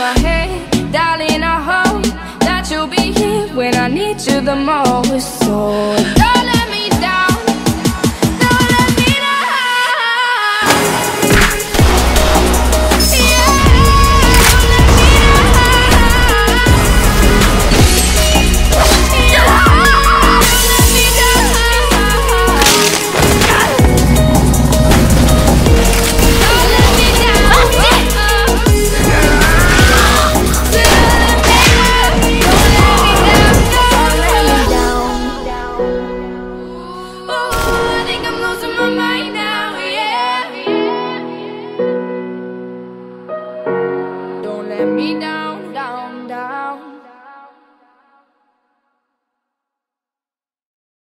my head, darling, I hope that you'll be here when I need you the most. So don't let me down, don't let me down. Yeah, don't let me down. Yeah, don't let me down. Don't let me down. I think I'm losing my mind now, yeah. Don't let me down.